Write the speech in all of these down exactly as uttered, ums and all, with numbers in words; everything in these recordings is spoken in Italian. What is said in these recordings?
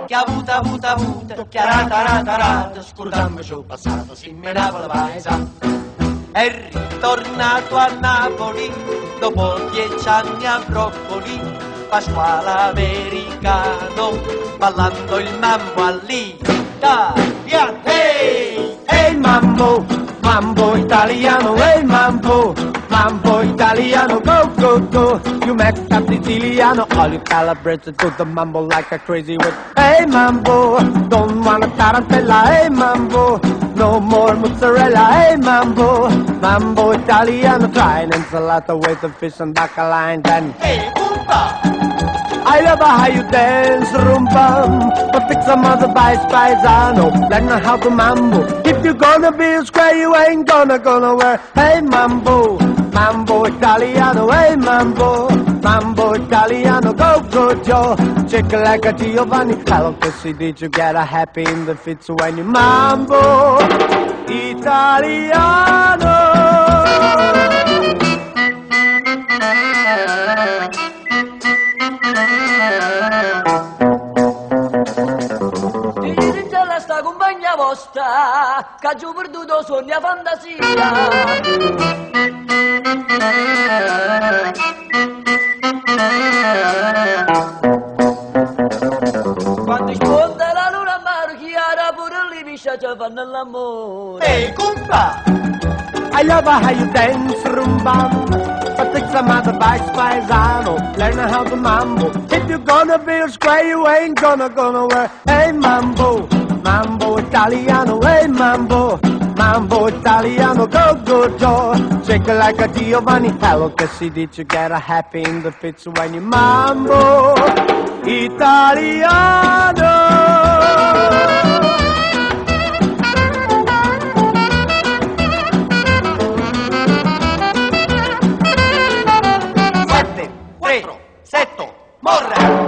che ha avuto, avuto, avuto, che ha rata, rata, rata, scordandoci il passato, si menava la paesa. È ritornato a Napoli, dopo dieci anni a Broccoli, Pasquale americano, ballando il mambo all'italiano. Ehi, ehi mambo, mambo italiano, ehi mambo, mambo italiano, go, go, go. You make up Siciliano, all you calibrates to the mambo like a crazy whip. Hey mambo, don't wanna tarantella, hey mambo, no more mozzarella, hey mambo, mambo italiano, try an ensalata with the fish and bacala and then hey umba. I love how you dance, rumba, but pick some other vice paisano, learn how to mambo. If you're gonna be a square, you ain't gonna gonna wear. Hey mambo, mambo italiano, hey mambo, mambo italiano, go go Joe, chick like a Giovanni. Hello to see, did you get a happy in the fits when you mambo italiano? Sta compagna vostra che ha giù perduto sogni a fantasia. Quando sponda la luna marchiara pure lì piscia ci fanno l'amore. Ehi compa, I love how you dance, rumba, but take some other vice paisano, learn how to mambo. If you're gonna be a square, you ain't gonna gonna wear. Hey mambo, mambo italiano, hey mambo, mambo italiano, go go Joe, shake it like a Giovanni. Hello che si dice, get a happy in the fits when you mambo italiano. sette, quattro, sette, morra!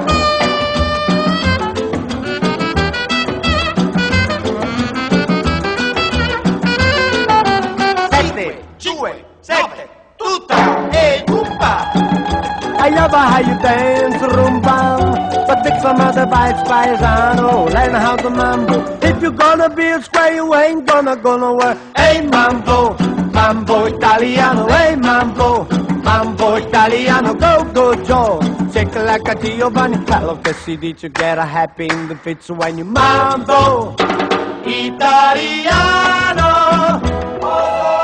Due, sette, tutta e cumpa. I love how you dance, rumba, but pick some other vibes, paisano, learn how to mambo. If you're gonna be a square, you ain't gonna gonna work. Hey mambo, mambo italiano, hey mambo, mambo italiano, go go Joe, shake it like a Giovanni. Hello che si dice, get a happy in the fits when you mambo italiano. Oh.